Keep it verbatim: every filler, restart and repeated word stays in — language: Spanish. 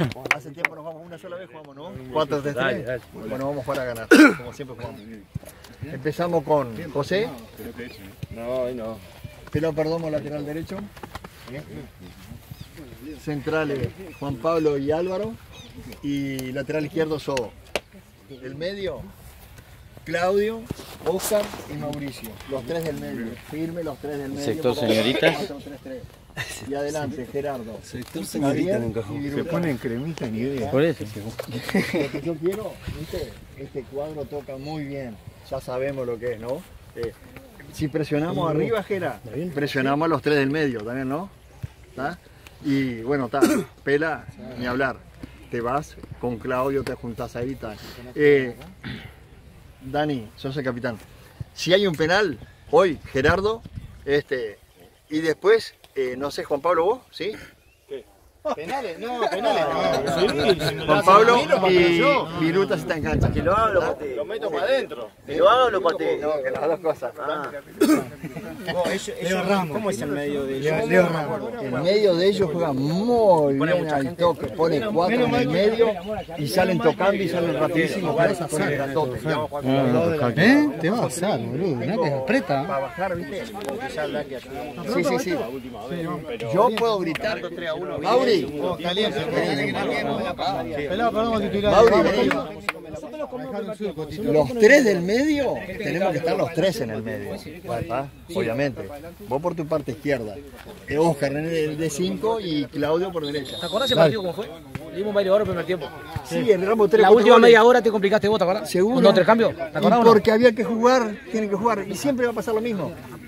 Hace tiempo nos vamos, una sola vez jugamos, ¿no? cuatro tres tres. Bueno, vamos para ganar, como siempre jugamos. Empezamos con José. No, hoy no. Pelao Perdomo, lateral derecho. Centrales Juan Pablo y Álvaro. Y lateral izquierdo Sodo. El medio, Claudio, Oscar y Mauricio. Los tres del medio. Firme los tres del medio. Sector señoritas. cuatro tres tres. Y adelante, Gerardo. Sector señorita nunca se ponen cremita ni idea. Por eso. Lo que yo quiero, ¿viste? Este cuadro toca muy bien. Ya sabemos lo que es, ¿no? Eh, si presionamos arriba, Gera, presionamos a los tres del medio también, ¿no? ¿Tá? Y bueno, está, Pela, ni hablar. Te vas con Claudio, te juntás ahí, tal. Eh, Dani, sos el capitán. Si hay un penal, hoy, Gerardo, este, y después, eh, no sé, Juan Pablo, ¿vos? ¿Sí? Penales, no, penales no. Juan Pablo y Virutas está en cancha. Que lo haga o lo patee. Lo meto para adentro. Que lo haga o lo patee. No, que las dos cosas. Ah. Leo Ramos. ¿Cómo es el medio de ellos? Leo Ramos. El medio de ellos juega muy bien al toque. Pone cuatro en el medio y salen tocando y salen rapidísimo. Parece con el grandote. ¿Eh? Te va a pasar, boludo. ¿No? Que aprieta. Para bajar, ¿viste? Sí, sí, sí. Yo puedo gritar. Mauri. Caliente. Pelao, perdón, titular. Mauri, los tres del medio, tenemos que estar los tres en el medio. ¿Verdad? Obviamente. Vos por tu parte izquierda. Oscar de cinco y Claudio por derecha. ¿Te acordás el partido cómo fue? Le dimos un baile de oro el primer tiempo. Sí, erramos tres. La última media hora te complicaste vos, ¿te acordás? Seguro. ¿Con dos tres cambios? ¿Te acordás? Porque había que jugar, tienen que jugar. Y siempre va a pasar lo mismo.